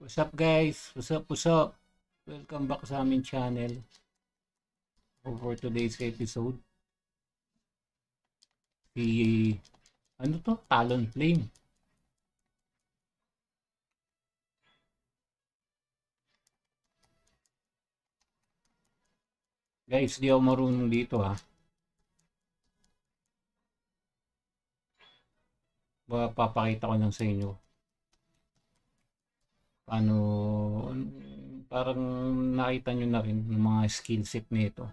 What's up guys? What's up? Welcome back sa aming channel for today's episode. Si ano to? Talonflame. Guys, di ako marunong dito ha. Papakita ko lang sa inyo. Paano, parang nakita nyo na rin ng mga skill set nito.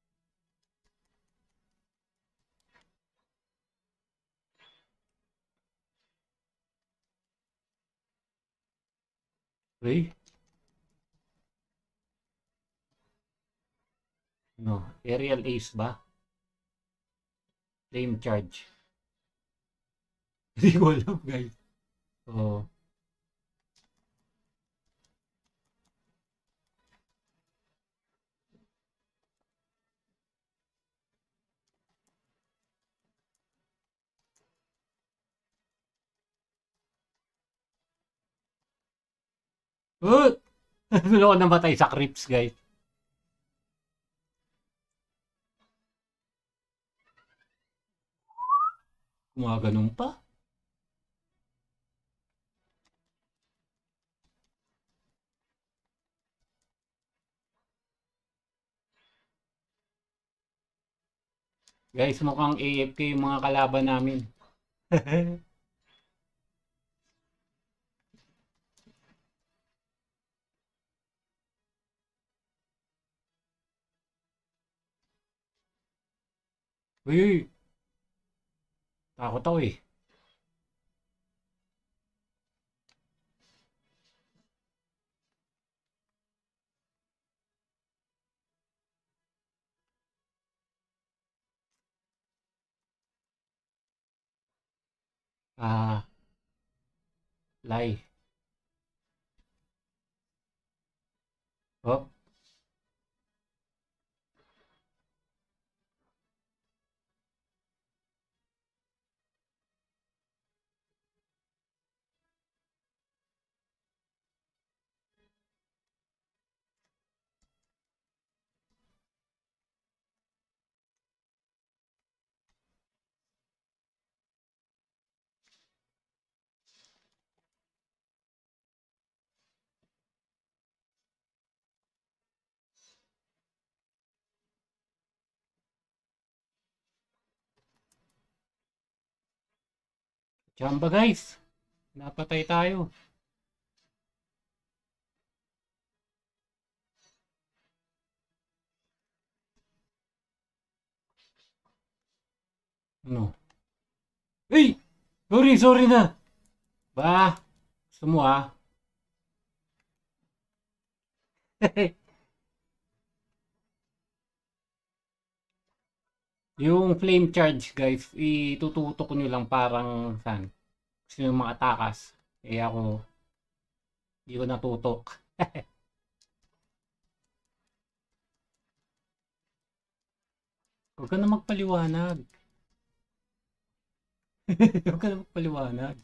Okay? No, aerial ace ba? Flame charge. Hindi ko alam guys. So, Ano ako namatay sa creeps guys. Gumaganon pa. Guys, mukhang AFK yung mga kalaban namin. Uy, takot ako eh. Ah, lie. Oh, chamba guys. Napatay tayo. Ano? Uy! Sorry na. Ba, gusto mo ah. Yung flame charge guys, itututok nyo lang parang saan? Gusto nyo mga takas. Eh ako, di ko natutok. Huwag ka na magpaliwanag. Huwag ka na magpaliwanag.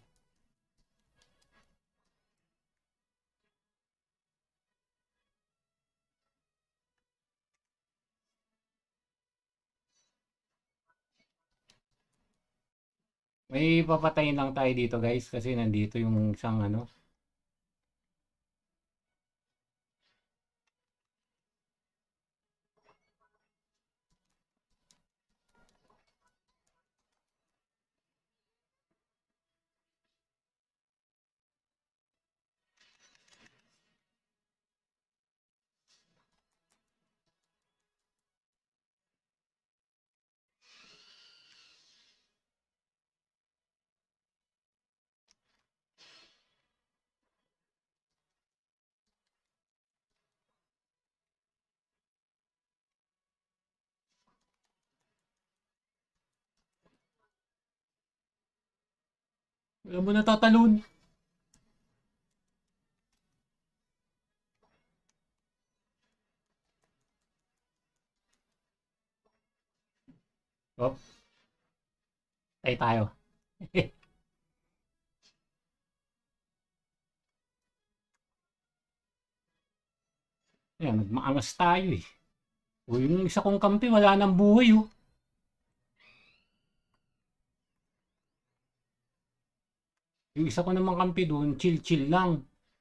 May papatayin lang tayo dito guys kasi nandito yung isang ano. Alam mo natatalon. Oh, tayo. Ayan, nagmaangas tayo eh. O yung isa kong kampi, wala nang buhay oh. Yung isa ko namang kampi doon, chill-chill lang.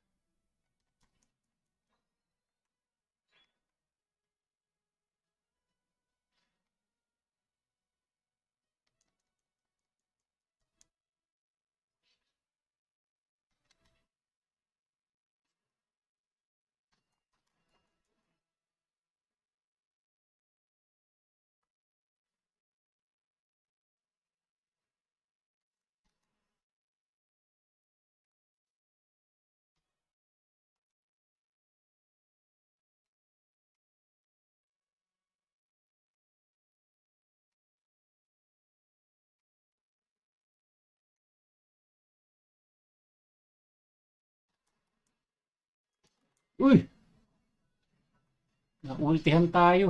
Uy! Naultihan tayo.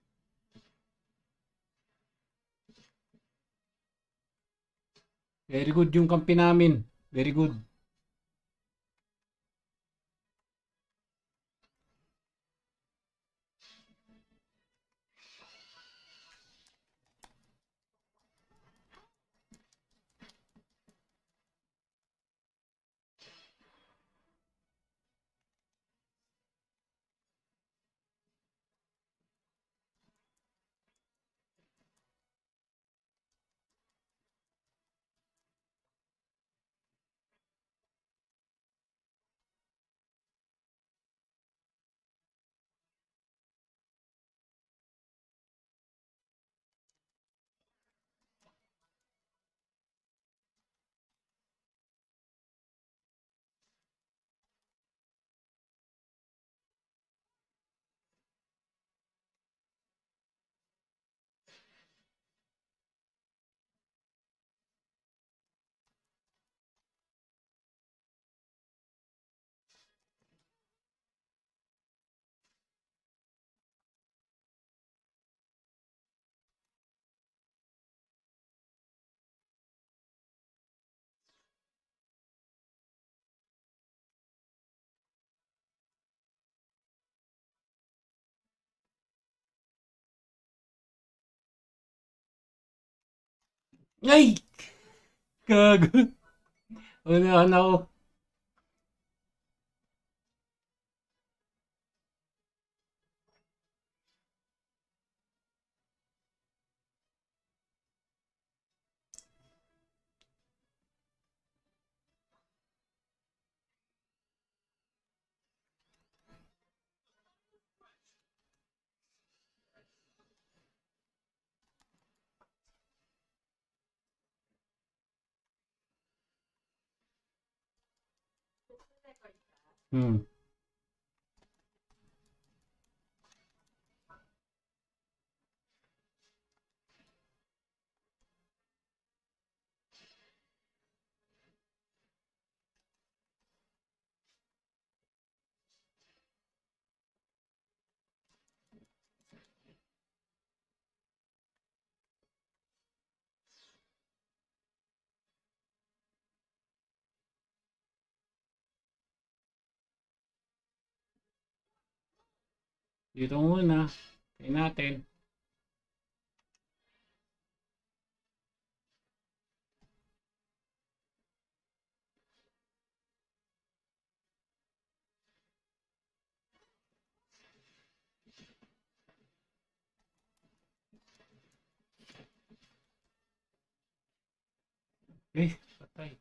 Very good yung kampi namin. Very good. Ay! Gago. Unahan ako. Hmm. Dito muna. Tingnan natin. Eh, patay.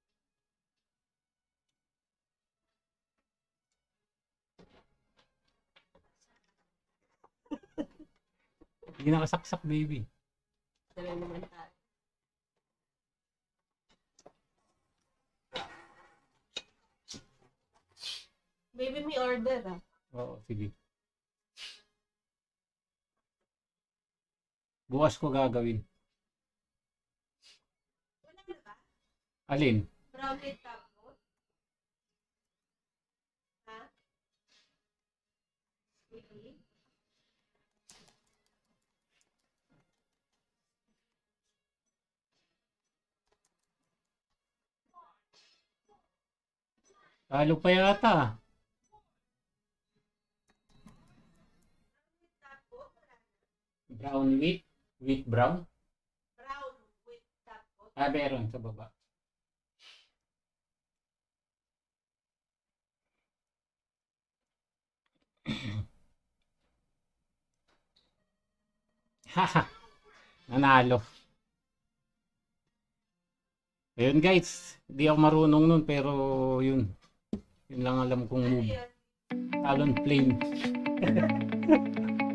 Hindi nakasaksak, baby. Dala naman tayo. Baby, may order ah. Oo, sige. Bukas ko gagawin. Wala na ba? Alin? Brownie tapos? Ha? Baby? Talo pa yata. coat. Brown wheat. Wheat brown. Brown with top coat. Meron sa baba. Haha. Nanalo. Ayun guys, hindi ako marunong nun pero yun. Yun lang alam kong Ano move. yun? Talon flame.